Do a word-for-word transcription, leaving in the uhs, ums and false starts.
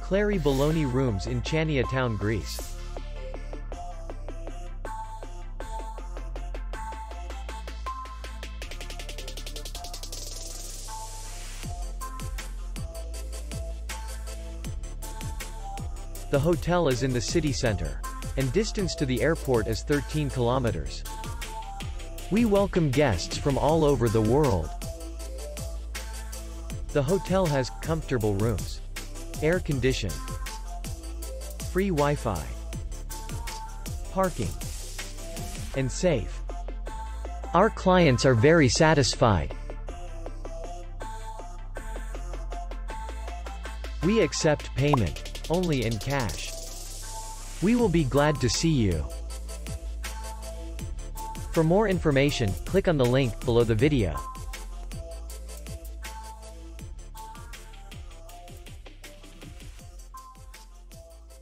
Clary Bologna Rooms in Chania Town, Greece. The hotel is in the city center, and distance to the airport is thirteen kilometers. We welcome guests from all over the world. The hotel has comfortable rooms, air conditioned, free Wi-Fi, parking, and safe. Our clients are very satisfied. We accept payment only in cash. We will be glad to see you. For more information, click on the link below the video.